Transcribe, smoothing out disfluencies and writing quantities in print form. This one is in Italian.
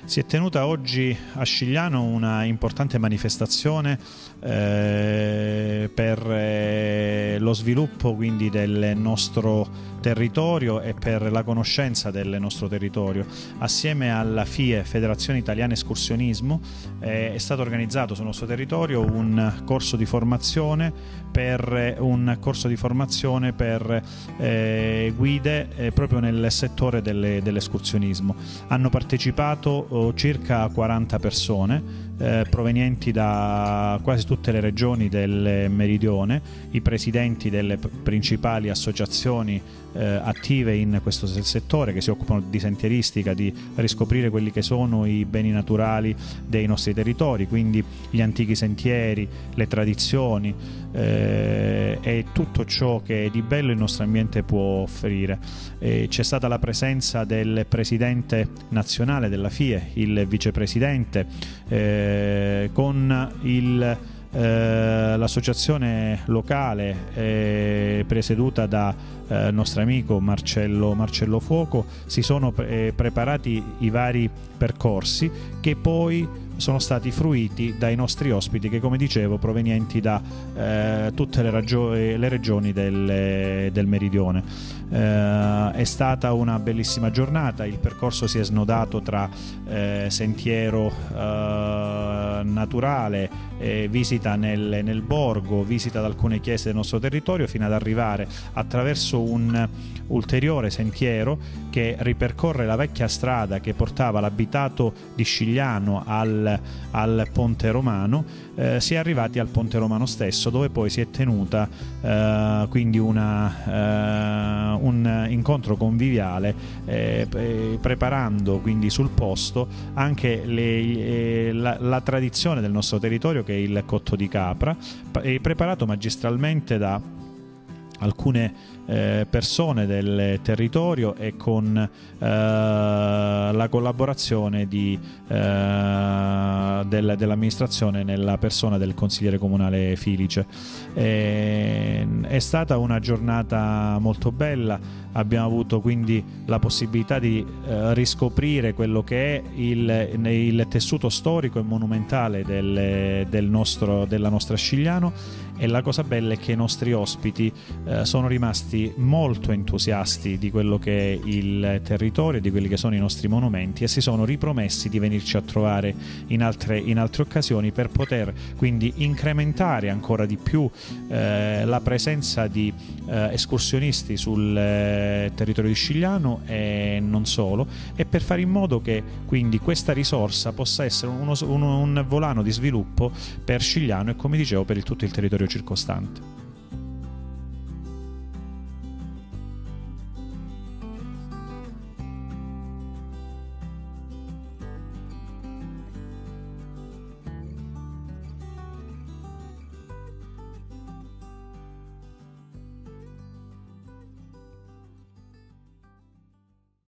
Si è tenuta oggi a Scigliano una importante manifestazione per lo sviluppo quindi del nostro territorio e per la conoscenza del nostro territorio. Assieme alla FIE, Federazione Italiana Escursionismo, è stato organizzato sul nostro territorio un corso di formazione per guide proprio nel settore dell'escursionismo. Hanno partecipato circa 40 persone provenienti da quasi tutte le regioni del Meridione, i presidenti delle principali associazioni attive in questo settore, che si occupano di sentieristica, di riscoprire quelli che sono i beni naturali dei nostri territori, quindi gli antichi sentieri, le tradizioni e tutto ciò che di bello il nostro ambiente può offrire. C'è stata la presenza del presidente nazionale della FIE, il vicepresidente, con l'associazione locale presieduta da nostro amico Marcello Fuoco. Si sono preparati i vari percorsi che poi sono stati fruiti dai nostri ospiti che, come dicevo, provenienti da tutte le regioni del Meridione. È stata una bellissima giornata, il percorso si è snodato tra sentiero naturale, visita nel borgo, visita ad alcune chiese del nostro territorio, fino ad arrivare attraverso un ulteriore sentiero che ripercorre la vecchia strada che portava l'abitato di Scigliano al Ponte Romano. Si è arrivati al Ponte Romano stesso, dove poi si è tenuta quindi un incontro conviviale, preparando quindi sul posto anche la tradizione del nostro territorio, che è il cotto di capra, preparato magistralmente da alcune persone del territorio e con la collaborazione dell'amministrazione nella persona del consigliere comunale Filice. È stata una giornata molto bella, abbiamo avuto quindi la possibilità di riscoprire quello che è il tessuto storico e monumentale della nostra Scigliano, e la cosa bella è che i nostri ospiti sono rimasti molto entusiasti di quello che è il territorio, di quelli che sono i nostri monumenti, e si sono ripromessi di venirci a trovare in altre occasioni per poter quindi incrementare ancora di più la presenza di escursionisti sul territorio di Scigliano e non solo, e per fare in modo che quindi questa risorsa possa essere un volano di sviluppo per Scigliano e, come dicevo, per tutto il territorio circostante.